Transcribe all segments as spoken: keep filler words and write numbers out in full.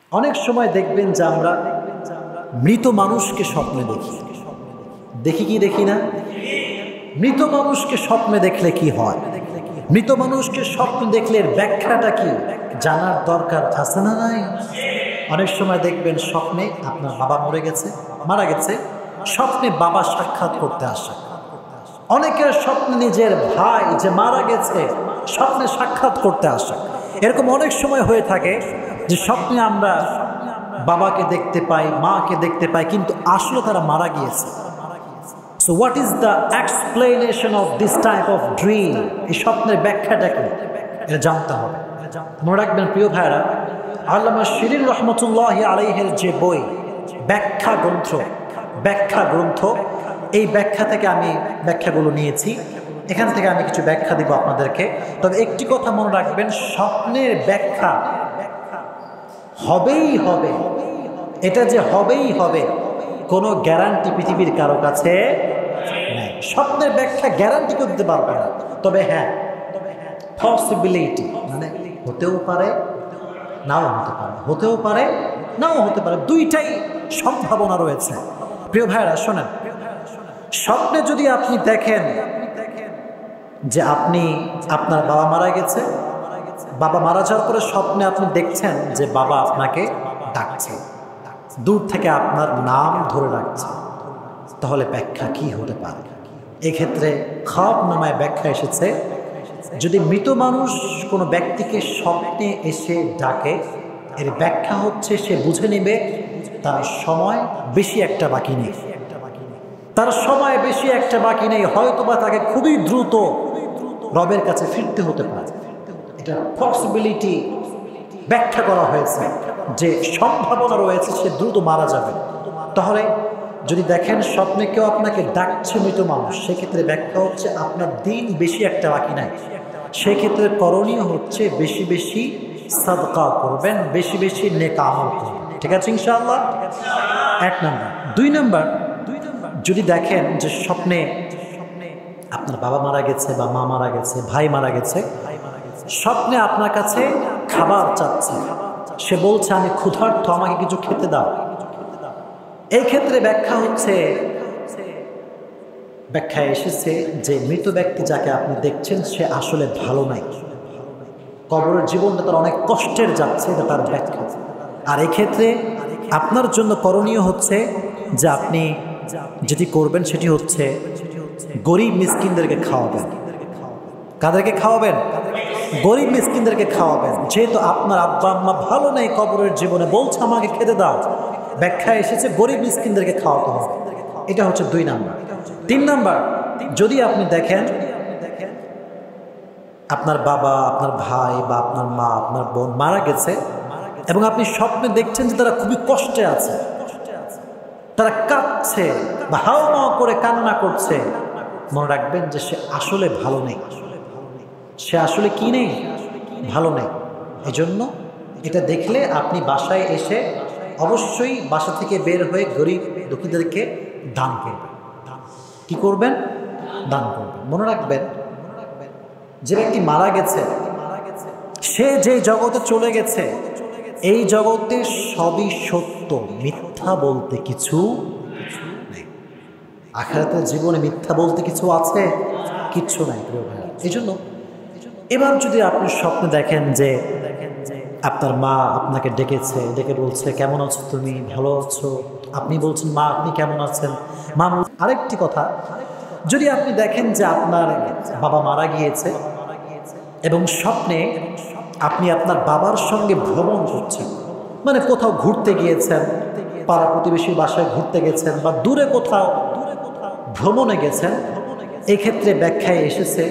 অনেক সময় দেখবেন যে আমরা মৃত মানুষকে স্বপ্নে দেখি দেখি কি দেখি না? মৃত মানুষকে স্বপ্নে দেখলে কি হয়? মৃত মানুষকে স্বপ্নে দেখলে এর ব্যাখ্যাটা কি জানার দরকার আছে না নাই? অনেক সময় দেখবেন স্বপ্নে আপনার বাবা মরে গেছে, মারা গেছে, স্বপ্নে বাবা সাক্ষাৎ করতে আসে। অনেকের স্বপ্নে নিজের ভাই যে মারা গেছে স্বপ্নে সাক্ষাৎ করতে আসে। এরকম অনেক সময় হয়ে থাকে যে স্বপ্নে আমরা বাবাকে দেখতে পাই, মাকে দেখতে পাই, কিন্তু আসলে তারা মারা গিয়েছে। So what is the explanation of this type of dream? এই স্বপ্নের ব্যাখ্যাটা কি এটা জানতে হবে। মনে রাখবেন প্রিয় ভাইরা, আল্লামা শিরিন রহমতুল্লাহি আলাইহির যে বই ব্যাখ্যা গ্রন্থ ব্যাখ্যা গ্রন্থ এই ব্যাখ্যা থেকে আমি ব্যাখ্যাগুলো নিয়েছি। এখান থেকে আমি কিছু ব্যাখ্যা দিব আপনাদেরকে। তবে একটি কথা মনে রাখবেন, স্বপ্নের ব্যাখ্যা হবেই হবে, এটা যে হবেই হবে কোনো গ্যারান্টি পৃথিবীর কারো কাছে নেই। স্বপ্নের ব্যাখ্যা গ্যারান্টি করতে পারবে না, তবে হ্যাঁ পসিবিলিটি, মানে হতেও পারে নাও হতে পারে, হতেও পারে নাও হতে পারে, দুইটাই সম্ভাবনা রয়েছে। প্রিয় ভাইরা শোনেন, স্বপ্নে যদি আপনি দেখেন যে আপনি আপনার বাবা মারা গেছে, বাবা মারা যাওয়ার পরে স্বপ্নে আপনি দেখছেন যে বাবা আপনাকে ডাকছে, দূর থেকে আপনার নাম ধরে ডাকছে, তাহলে ব্যাখ্যা কি হতে পারে? এক্ষেত্রে খাব নামায় ব্যাখ্যা এসেছে, যদি মৃত মানুষ কোনো ব্যক্তিকে স্বপ্নে এসে ডাকে, এর ব্যাখ্যা হচ্ছে সে বুঝে নেবে তার সময় বেশি একটা বাকি নেই, তার সময় বেশি একটা বাকি নেই, হয়তোবা তাকে খুবই দ্রুত রবের কাছে ফিরতে হতে পারে। এটা পসিবিলিটি ব্যাখ্যা করা হয়েছে যে সম্ভাবনা রয়েছে সে দ্রুত মারা যাবে। তাহলে যদি দেখেন স্বপ্নে কেউ আপনাকে ডাকছে মৃত মানুষ, সেক্ষেত্রে ব্যাখ্যা হচ্ছে আপনার দিন বেশি একটা বাকি নাই। সেক্ষেত্রে করণীয় হচ্ছে বেশি বেশি সাদকা করবেন, বেশি বেশি নেক আমল করবেন। ঠিক আছে ইনশাআল্লাহ? এক নাম্বার। দুই নাম্বার, যদি দেখেন যে স্বপ্নে আপনার বাবা মারা গেছে বা মা মারা গেছে, ভাই মারা গেছে, স্বপ্নে আপনার কাছে খাবার চাচ্ছে, সে বলছে আমি ক্ষুধার্ত, আমাকে কিছু খেতে দাও। এই ক্ষেত্রে ব্যাখ্যা হচ্ছে, ব্যাখ্যায় এসেছে যে মৃত ব্যক্তি যাকে আপনি দেখছেন সে আসলে ভালো নাই, কবরের জীবনটা তার অনেক কষ্টের যাচ্ছে, এটা তার ব্যাখ্যা। আর এক্ষেত্রে আপনার জন্য করণীয় হচ্ছে যে আপনি যেটি করবেন সেটি হচ্ছে গরিব মিসকিনদেরকে খাওয়াবেন। কাদেরকে খাওয়াবেন? গরিব মিসকিনদেরকে খাওয়াবেন। যেহেতু আপনার আব্বা আম্মা ভালো নেই কবরের জীবনে, বলছে আমাকে খেতে দাও, ব্যাখ্যা এসেছে গরিব মিসকিনদেরকে খাওয়াতে হবে। এটা হচ্ছে দুই নাম্বার। তিন নাম্বার, যদি আপনি দেখেন আপনার বাবা, আপনার ভাই বা আপনার মা, আপনার বোন মারা গেছে এবং আপনি স্বপ্নে দেখছেন যে তারা খুবই কষ্টে আছে, তারা কাঁদছে বা হাও মাও করে কান্না করছে, মনে রাখবেন যে সে আসলে ভালো নেই, সে আসলে কি নেই? ভালো নেই। এই জন্য এটা দেখলে আপনি বাসায় এসে অবশ্যই বাসা থেকে বের হয়ে গরিব দুঃখীদেরকে দান করবেন। কি করবেন? দান করবেন। মনে রাখবেন যে ব্যক্তি মারা গেছে সে যে জগতে চলে গেছে, এই জগতে সবই সত্য, মিথ্যা বলতে কিছু নেই। আখিরাতের জীবনে মিথ্যা বলতে কিছু আছে? কিচ্ছু নাই প্রিয় ভাই। এই জন্য এবার যদি আপনি স্বপ্নে দেখেন যে আপনার মা আপনাকে ডেকেছে, ডেকে বলছে কেমন আছো তুমি, ভালো আছো? আপনি বলছেন মা আপনি কেমন আছেন? মা বলছেন। আরেকটি কথা, যদি আপনি দেখেন যে আপনার বাবা মারা গিয়েছে এবং স্বপ্নে আপনি আপনার বাবার সঙ্গে ভ্রমণ করছেন, মানে কোথাও ঘুরতে গিয়েছেন, পাড়া প্রতিবেশীর বাসায় ঘুরতে গেছেন বা দূরে কোথাও ভ্রমণে গেছেন, এক্ষেত্রে ব্যাখ্যায় এসেছে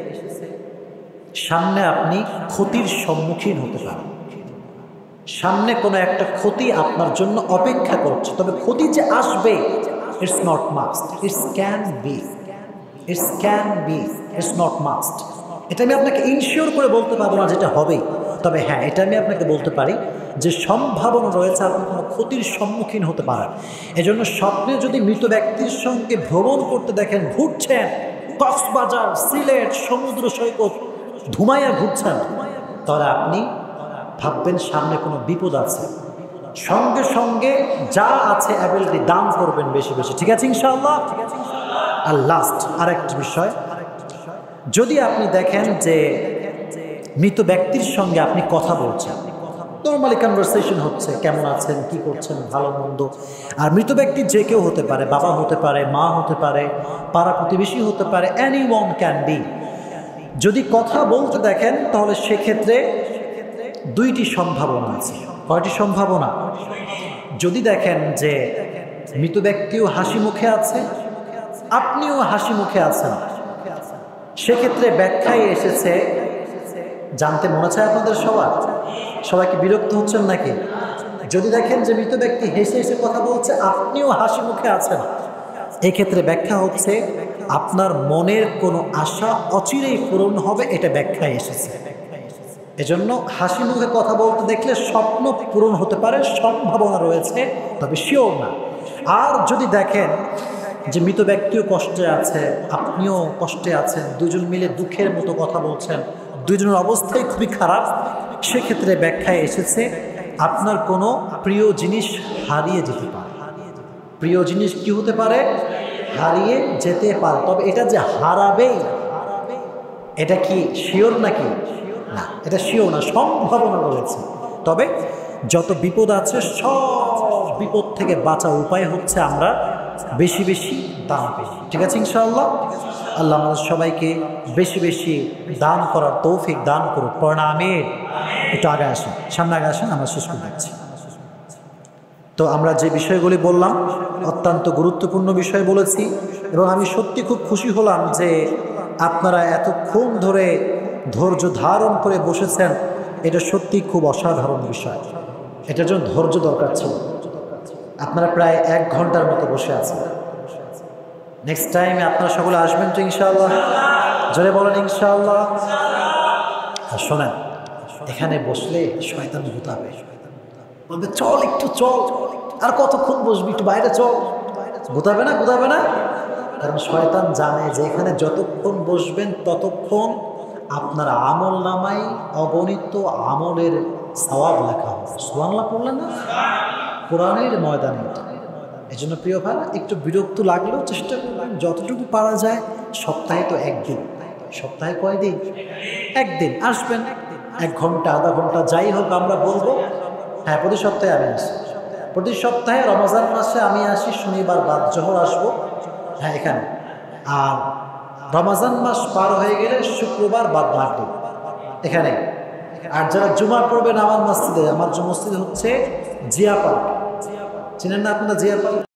সামনে আপনি ক্ষতির সম্মুখীন হতে পারেন, সামনে কোনো একটা ক্ষতি আপনার জন্য অপেক্ষা করছে। তবে ক্ষতি যে আসবে it's not must, it's can be, it's can be, it's not must. এটা আমি আপনাকে ইনশিওর করে বলতে পারবো না যেটা হবে, তবে হ্যাঁ এটা আমি আপনাকে বলতে পারি যে সম্ভাবনা রয়েছে আপনি কোনো ক্ষতির সম্মুখীন হতে পারেন। এজন্য স্বপ্নে যদি মৃত ব্যক্তির সঙ্গে ভ্রমণ করতে দেখেন, ঘুরছেন কক্সবাজার, সিলেট, সমুদ্র সৈকত ধুমাইয়া ঘুরছেন, তাহলে আপনি ভাববেন সামনে কোনো বিপদ আছে, সঙ্গে সঙ্গে যা আছে অ্যাবিলিটি দান করবেন বেশি বেশি, ঠিক আছে ইনশাআল্লাহ। আর লাস্ট আরেকটি বিষয়, যদি আপনি দেখেন যে মৃত ব্যক্তির সঙ্গে আপনি কথা বলছেন, নর্মালি কনভারসেশন হচ্ছে, কেমন আছেন, কি করছেন, ভালো মন্দ, আর মৃত ব্যক্তি যে কেউ হতে পারে, বাবা হতে পারে, মা হতে পারে, পাড়া প্রতিবেশী হতে পারে, এনি ওয়ান ক্যান বি। যদি কথা বলতে দেখেন তাহলে সেক্ষেত্রে দুইটি সম্ভাবনা আছে। কয়টি সম্ভাবনা? যদি দেখেন যে মৃত ব্যক্তিও হাসি মুখে আছে, আপনিও হাসি মুখে আছেন, সেক্ষেত্রে ব্যাখ্যায় এসেছে, জানতে মনে চায় আপনাদের সবার? সবাইকে বিরক্ত হচ্ছেন নাকি? যদি দেখেন যে মৃত ব্যক্তি হেসে হেসে কথা বলছে, আপনিও হাসি মুখে আছেন, এই ক্ষেত্রে ব্যাখ্যা হচ্ছে আপনার মনের কোনো আশা অচিরেই পূরণ হবে, এটা ব্যাখ্যায় এসেছে। এজন্য হাসি মুখে কথা বলতে দেখলে স্বপ্ন পূরণ হতে পারে, সম্ভাবনা রয়েছে, তবে শিওর না। আর যদি দেখেন যে মৃত ব্যক্তিও কষ্টে আছে, আপনিও কষ্টে আছেন, দুজন মিলে দুঃখের মতো কথা বলছেন, দুজনের অবস্থাই খুবই খারাপ, সেক্ষেত্রে ব্যাখ্যায় এসেছে আপনার কোনো প্রিয় জিনিস হারিয়ে যেতে পারে। প্রিয় জিনিস কি হতে পারে? হারিয়ে যেতে পারে। তবে এটা যে হারাবেই, এটা কি শিওর নাকি? না, এটা শিওর না, সম্ভাবনা রয়েছে। তবে যত বিপদ আছে সব বিপদ থেকে বাঁচার উপায় হচ্ছে আমরা বেশি বেশি দান করি, ঠিক আছে ইনশাআল্লাহ। আল্লাহ আমাদের সবাইকে বেশি বেশি দান করার তৌফিক দান করুক। পড়না আমিন। একটু আগে আসেন, সামনে আগে আসেন, আমরা শেষ করে দিচ্ছি। তো আমরা যে বিষয়গুলি বললাম অত্যন্ত গুরুত্বপূর্ণ বিষয় বলেছি, এবং আমি সত্যি খুব খুশি হলাম যে আপনারা এতক্ষণ ধরে ধৈর্য ধারণ করে বসেছেন। এটা সত্যি খুব অসাধারণ বিষয়, এটার জন্য ধৈর্য দরকার ছিল। আপনারা প্রায় এক ঘন্টার মতো বসে আছেন। নেক্সট টাইমে আপনারা সকলে আসবেন তো ইনশাআল্লাহ? জোরে বলেন ইনশাআল্লাহ। আর শোনেন, এখানে বসলে শয়তান গুতাবে, বলবে চল একটু চল, আর কতক্ষণ বসবি, একটু বাইরে চল। গুতাবে না? গুতাবে না? কারণ শয়তান জানে যে এখানে যতক্ষণ বসবেন ততক্ষণ আপনার আমল নামায় অগণিত আমলের সওয়াব লেখা হবে। সুবহানাল্লাহ পড়লেন না? কোরআনের ময়দানে এটা। এই জন্য প্রিয় ভাই, একটু বিরক্ত লাগলেও চেষ্টা করবেন যতটুকু পারা যায়। সপ্তাহে তো একদিন, সপ্তাহে কয়দিন? একদিন আসবেন, এক ঘন্টা আধা ঘন্টা যাই হোক, আমরা বলবো হ্যাঁ প্রতি সপ্তাহে আমি আসি। প্রতি সপ্তাহে রমজান মাসে আমি আসি, শনিবার বাদ জোহর আসবো, হ্যাঁ এখানে। আর রমজান মাস পার হয়ে গেলে শুক্রবার বাদ মাগরিব এখানে। আর যারা জুমা পড়বেন আমার মসজিদে, আমার যে মসজিদ হচ্ছে জিয়া পার্ক, চিনেন না আপনারা জিয়া পার্ক?